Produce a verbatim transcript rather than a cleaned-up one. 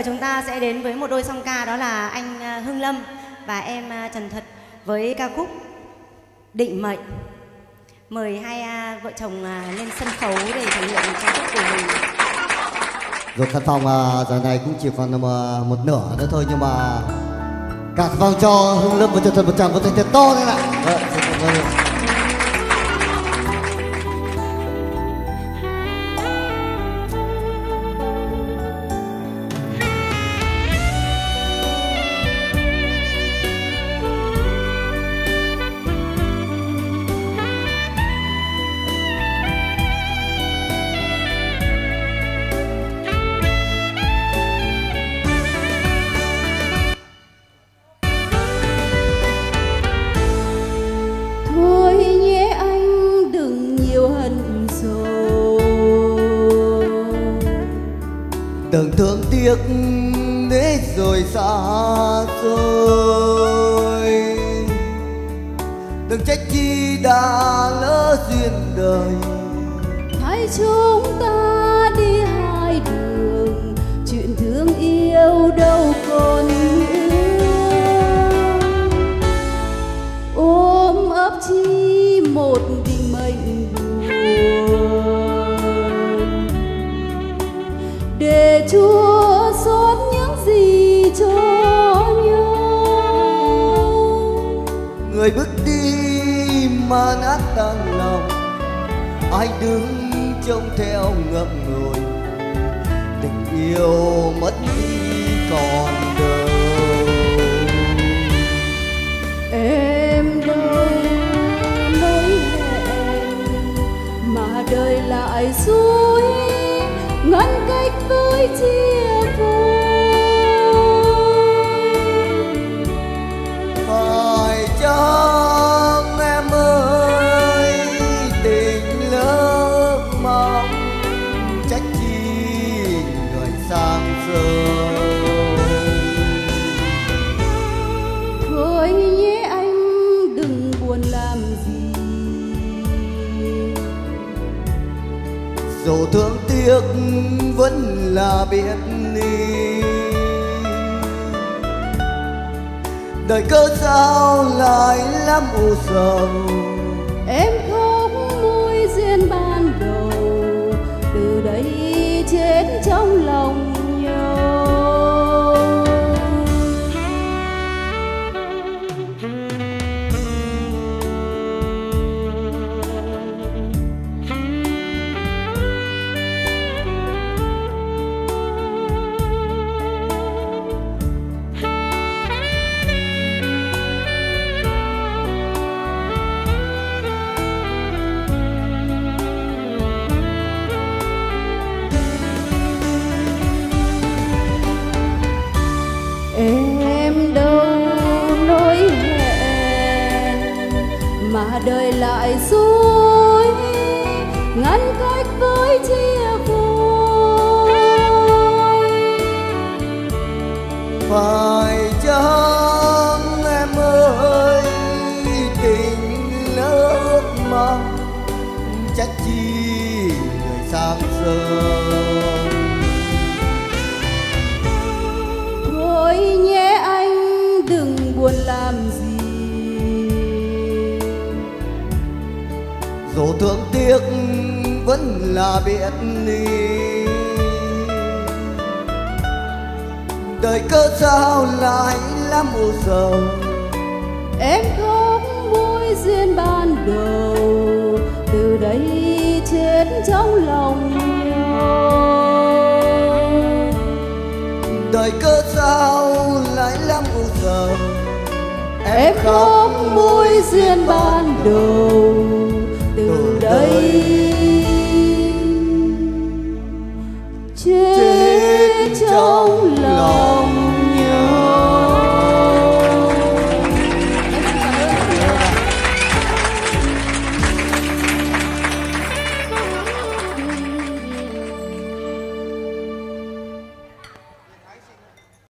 chúng ta sẽ đến với một đôi song ca, đó là anh Hưng Lâm và em Trần Thật với ca khúc Định Mệnh. Mời hai vợ chồng lên sân khấu để thể hiện ca khúc của mình. Rồi căn phòng giờ này cũng chỉ còn một nửa nữa thôi, nhưng mà cả phòng cho Hưng Lâm và Trần Thật một tràng có thể thật to thế nào. Đừng thương tiếc để rồi xa xôi, đừng trách chi đã lỡ duyên đời. Hai chúng ta đi hai đường, chuyện thương yêu đâu còn nữa. Ôm ấp chi một định mệnh để Chúa xót những gì cho nhau. Người bước đi mà nát tan lòng, ai đứng trông theo ngậm ngùi. Tình yêu mất đi còn đâu. Em đâu nỗi hẹn mà đời lại dối, ngăn cách với chia phôi. Phải chăng em ơi tình lỡ mong, trách chi người sang sớm. Thôi nhé anh đừng buồn làm gì, dù thương tiếc vẫn là biết đi. Đời cớ sao lại lắm u sầu, em khóc môi duyên ban đầu, từ đây chết trong lòng nhau. Em đâu nỗi hẹn mà đời lại dối, ngăn cách với chia phôi. Phải chăng em ơi tình lỡ mong, trách chi người sang sớm. Thôi nhé anh đừng buồn làm gì, dù thương tiếc vẫn là biết đi. Đời cớ sao lại lắm u sầu, em khóc môi duyên ban đầu, từ đây chết trong lòng nhau. đời cớ sao lại lắm u sầu, em khóc môi duyên ban đầu,